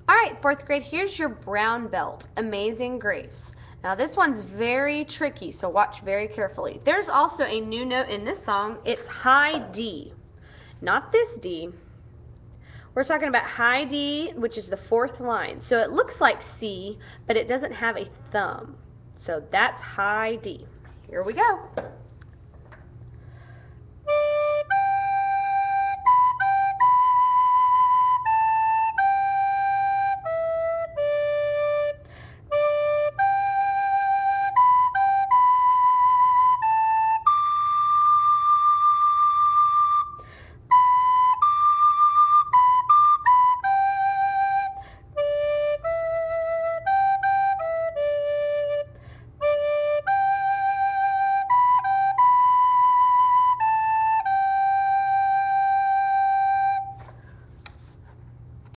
All right, fourth grade, here's your brown belt, Amazing Grace. Now this one's very tricky, so watch very carefully. There's also a new note in this song. It's high D, not this D. We're talking about high D, which is the fourth line. So it looks like C, but it doesn't have a thumb. So that's high D. Here we go.